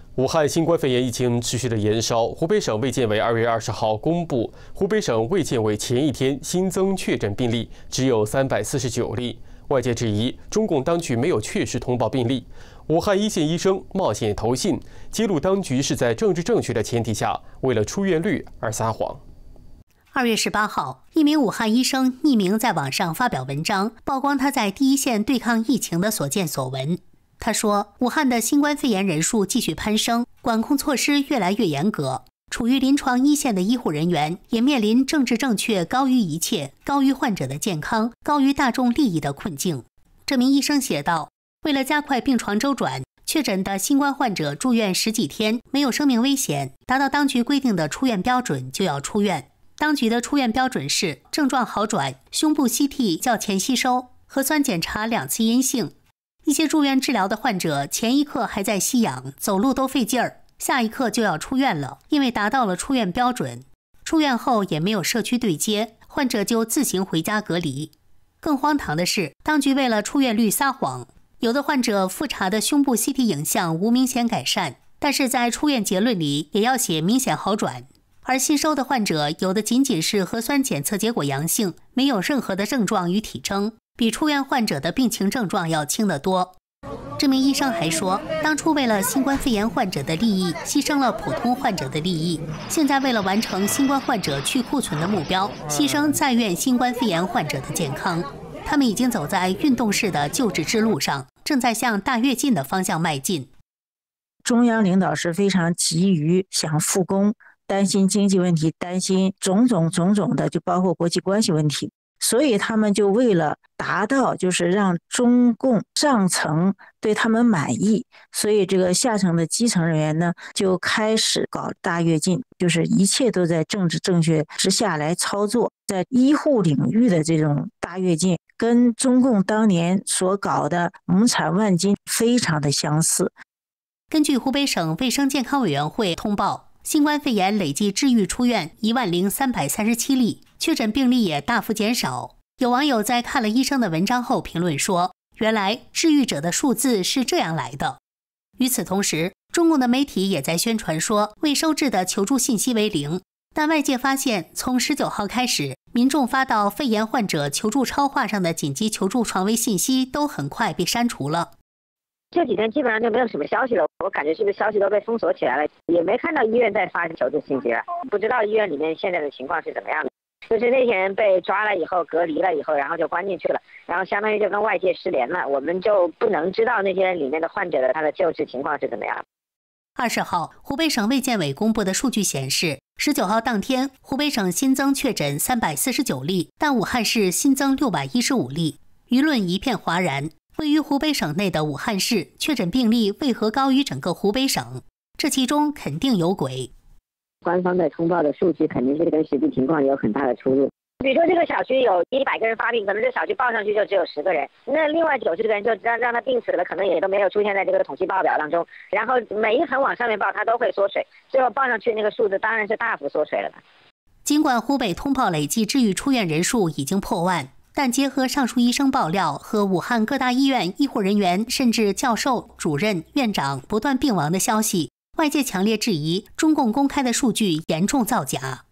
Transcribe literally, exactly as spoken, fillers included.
武汉新冠肺炎疫情持续的延烧，湖北省卫健委二月二十号公布，湖北省卫健委前一天新增确诊病例只有三百四十九例。外界质疑中共当局没有确实通报病例，武汉一线医生冒险投信，揭露当局是在政治正确的前提下，为了出院率而撒谎。 二月十八号，一名武汉医生匿名在网上发表文章，曝光他在第一线对抗疫情的所见所闻。他说，武汉的新冠肺炎人数继续攀升，管控措施越来越严格，处于临床一线的医护人员也面临政治正确高于一切、高于患者的健康、高于大众利益的困境。这名医生写道，为了加快病床周转，确诊的新冠患者住院十几天没有生命危险，达到当局规定的出院标准就要出院。当局的出院标准是症状好转，胸部 C T 较前吸收，核酸检查两次阴性。一些住院治疗的患者前一刻还在吸氧，走路都费劲儿，下一刻就要出院了，因为达到了出院标准。出院后也没有社区对接，患者就自行回家隔离。更荒唐的是，当局为了出院率撒谎，有的患者复查的胸部 C T 影像无明显改善，但是在出院结论里也要写明显好转。而新收的患者有的仅仅是核酸检测结果阳性，没有任何的症状与体征，比出院患者的病情症状要轻得多。这名医生还说，当初为了新冠肺炎患者的利益，牺牲了普通患者的利益，现在为了完成新冠患者去库存的目标，牺牲在院新冠肺炎患者的健康。他们已经走在运动式的救治之路上，正在向大跃进的方向迈进。 中央领导是非常急于想复工，担心经济问题，担心种种种种的，就包括国际关系问题，所以他们就为了达到就是让中共上层对他们满意，所以这个下层的基层人员呢就开始搞大跃进，就是一切都在政治正确之下来操作。在医护领域的这种大跃进跟中共当年所搞的亩产万斤非常的相似。 根据湖北省卫生健康委员会通报，新冠肺炎累计治愈出院一万零三百三十七例，确诊病例也大幅减少。有网友在看了医生的文章后评论说，原来治愈者的数字是这样来的。与此同时，中共的媒体也在宣传说未收至的求助信息为零，但外界发现，从十九号开始，民众发到肺炎患者求助超话上的紧急求助床位信息都很快被删除了。 这几天基本上就没有什么消息了，我感觉是不是消息都被封锁起来了，也没看到医院在发求助信息了，不知道医院里面现在的情况是怎么样的。就是那些人被抓了以后，隔离了以后，然后就关进去了，然后相当于就跟外界失联了，我们就不能知道那些里面的患者的他的救治情况是怎么样。 二十号，湖北省卫健委公布的数据显示，十九号当天，湖北省新增确诊三百四十九例，但武汉市新增六百一十五例，舆论一片哗然。位于湖北省内的武汉市确诊病例为何高于整个湖北省？这其中肯定有鬼。 官方的通报的数据肯定是跟实际情况有很大的出入。比如说这个小区有一百个人发病，可能这小区报上去就只有十个人，那另外九十个人就让让他病死了，可能也都没有出现在这个统计报表当中。然后每一横往上面报，它都会缩水，最后报上去那个数字当然是大幅缩水了的。 尽管湖北通报累计治愈出院人数已经破万，但结合上述医生爆料和武汉各大医院医护人员甚至教授、主任、院长不断病亡的消息，外界强烈质疑中共公开的数据严重造假。